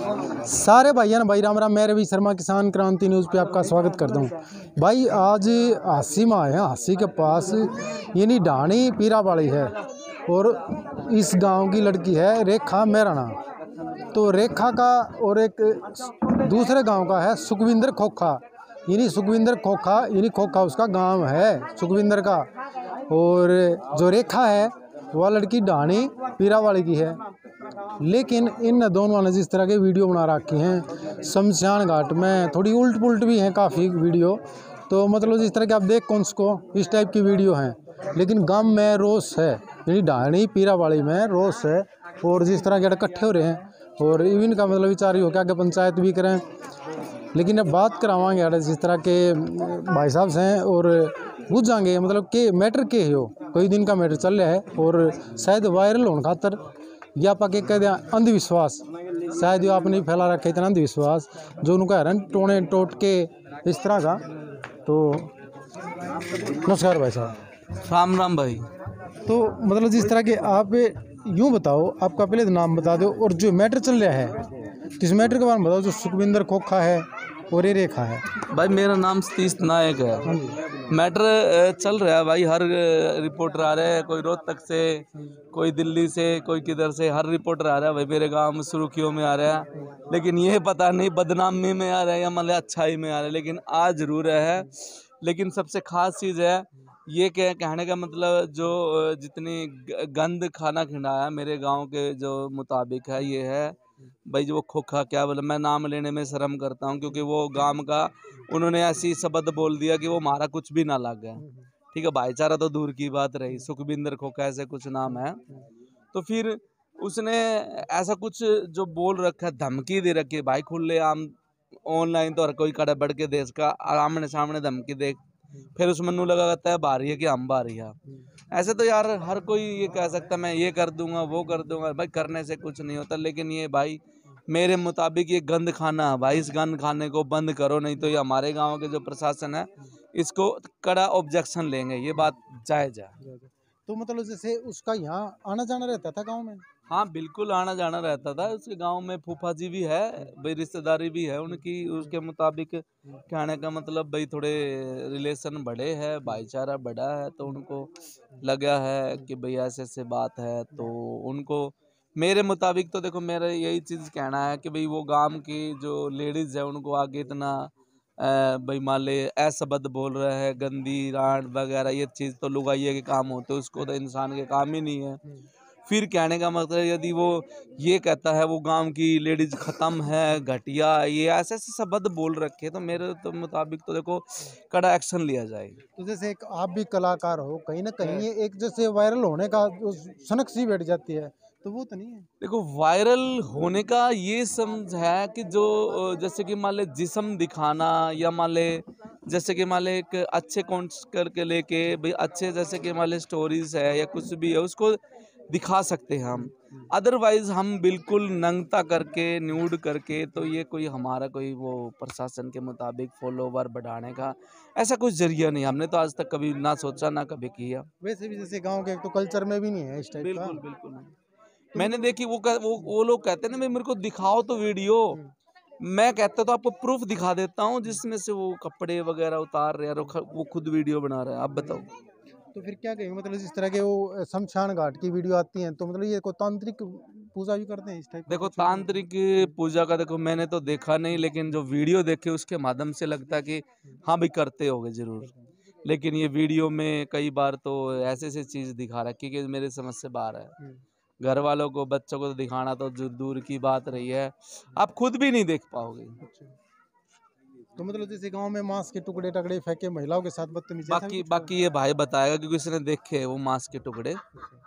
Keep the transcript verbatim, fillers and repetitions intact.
सारे भाइयों ने भाई राम राम। मैं रवि शर्मा किसान क्रांति न्यूज़ पे आपका स्वागत करता हूँ। भाई आज हासी में आए हैं। हासी के पास यानी ढाणी पीरा वाली है और इस गांव की लड़की है रेखा मेहराना। तो रेखा का और एक दूसरे गांव का है सुखविंदर खोखा, यानी सुखविंदर खोखा यानी खोखा उसका गांव है सुखविंदर का। और जो रेखा है वह लड़की ढाणी पीरा वाली की है। लेकिन इन दोनों ने जिस तरह के वीडियो बना रखे हैं शमशान घाट में, थोड़ी उल्ट पुल्ट भी हैं काफ़ी वीडियो। तो मतलब जिस तरह के आप देख कौन को इस टाइप की वीडियो हैं, लेकिन गांव में रोष है, यानी ढाणी पीरा वाली में रोष है। और जिस तरह के इकट्ठे हो रहे हैं और इवन का मतलब विचार ही हो क्या आगे पंचायत भी करें। लेकिन अब बात करावाएंगे यार जिस तरह के भाई साहब से हैं और पूछाएंगे मतलब कि मैटर के हो, कई दिन का मैटर चल रहा है और शायद वायरल होने खातर या पाके कह दें अंधविश्वास, शायद ये आपने फैला रखा इतना अंधविश्वास जो उनका हैरान टोने टोट के इस तरह का। तो नमस्कार भाई साहब। राम राम भाई। तो मतलब जिस तरह के आप यूँ बताओ, आपका पहले तो नाम बता दो और जो मैटर चल रहा है किस मैटर के बारे में बताओ, जो सुखविंदर खोखा है और ये रेखा है। भाई मेरा नाम सतीश नायक है। मैटर चल रहा है भाई, हर रिपोर्टर आ रहे हैं, कोई रोहतक से, कोई दिल्ली से, कोई किधर से, हर रिपोर्टर आ रहा है भाई मेरे गांव में सुर्खियों में आ रहा है। लेकिन ये पता नहीं बदनामी में आ रहा है या मतलब अच्छाई में आ रहा है, लेकिन आ जरूर है। लेकिन सबसे खास चीज़ है ये क्या कहने का मतलब, जो जितनी गंद खाना खिलाया मेरे गांव के जो मुताबिक है ये है भाई, जो वो खोखा क्या बोले, मैं नाम लेने में शर्म करता हूँ क्योंकि वो गांव का उन्होंने ऐसी शब्द बोल दिया कि वो हमारा कुछ भी ना लग गया। ठीक है, भाईचारा तो दूर की बात रही, सुखविंदर खोखा ऐसे कुछ नाम है। तो फिर उसने ऐसा कुछ जो बोल रखा है, धमकी दे रखी है भाई खुले आम, ऑनलाइन तो हर कोई कड़ा बढ़ के देश का आमने सामने धमकी दे, फिर उस मनु लगा करता है बारी है कि हम बारी है। ऐसे तो यार हर कोई ये कह सकता मैं ये कर दूंगा वो कर दूंगा, भाई करने से कुछ नहीं होता। लेकिन ये भाई मेरे मुताबिक ये गंद खाना है भाई, इस गंद खाने को बंद करो, नहीं तो ये हमारे गांव के जो प्रशासन है इसको कड़ा ऑब्जेक्शन लेंगे, ये बात जायज है। तो मतलब जैसे उसका यहाँ आना जाना रहता था गांव में? हाँ बिल्कुल आना जाना रहता था। उसके गांव में फूफा जी भी है भाई, रिश्तेदारी भी है उनकी। उसके मुताबिक कहने का मतलब भाई थोड़े रिलेशन बड़े हैं, भाईचारा बड़ा है, तो उनको लगा है कि भाई ऐसे ऐसे बात है। तो उनको मेरे मुताबिक तो देखो मेरा यही चीज़ कहना है कि भाई वो गांव की जो लेडीज़ है उनको आगे इतना भाई मान ले ऐशबद बोल रहा है, गंदी रान वगैरह, ये चीज़ तो लुगाइये के काम होते हैं, उसको तो इंसान के काम ही नहीं है। फिर कहने का मतलब यदि वो ये कहता है वो गांव की लेडीज खत्म है, घटिया, ये ऐसे ऐसे शब्द बोल रखे, तो मेरे तो मुताबिक तो देखो कड़ा एक्शन लिया जाएगा। तो जैसे एक आप भी कलाकार हो, कहीं ना कहीं ये एक जैसे वायरल होने का जो सनक सी बैठ जाती है, तो वो तो नहीं है? देखो वायरल होने का ये समझ है कि जो जैसे कि मान ले जिस्म दिखाना, या मान ले जैसे कि मान ले एक अच्छे कॉन्टेंट करके लेके भाई अच्छे जैसे कि मान ले स्टोरीज है या कुछ भी है उसको दिखा सकते हैं हम। अदरवाइज हम बिल्कुल नंगता करके न्यूड करके तो ये कोई हमारा कोई वो प्रशासन के मुताबिक फॉलोवर बढ़ाने का ऐसा कुछ जरिया नहीं, हमने तो आज तक कभी ना सोचा ना कभी किया। वैसे भी जैसे गांव के तो कल्चर में भी नहीं है इस टाइप का। बिल्कुल बिल्कुल नहीं। मैंने देखी वो कर, वो वो लोग कहते हैं ना भाई मेरे को दिखाओ तो वीडियो, मैं कहता तो आपको प्रूफ दिखा देता हूँ जिसमें से वो कपड़े वगैरह उतार रहे हैं और वो खुद वीडियो बना रहे हैं। आप बताओ तो फिर क्या कहेंगे, मतलब जिस तरह के वो शमशान घाट की वीडियो आती हैं तो मतलब ये कोई तांत्रिक पूजा भी करते हैं इस टाइप? देखो तांत्रिक पूजा का देखो मैंने तो देखा नहीं, लेकिन जो वीडियो देखे उसके माध्यम से लगता है कि हाँ भाई करते होंगे जरूर। लेकिन ये वीडियो में कई बार तो ऐसे ऐसे चीज़ दिखा रहा है क्योंकि मेरे समझ से बाहर है। घर वालों को बच्चों को तो दिखाना तो जो दूर की बात रही है, आप खुद भी नहीं देख पाओगे। तो मतलब जैसे गांव में मांस के टुकड़े टकड़े फेंके, महिलाओं के साथ बदतमीजी, बाकी बाकी ये भाई बताएगा क्योंकि इसने देखे वो मांस के टुकड़े,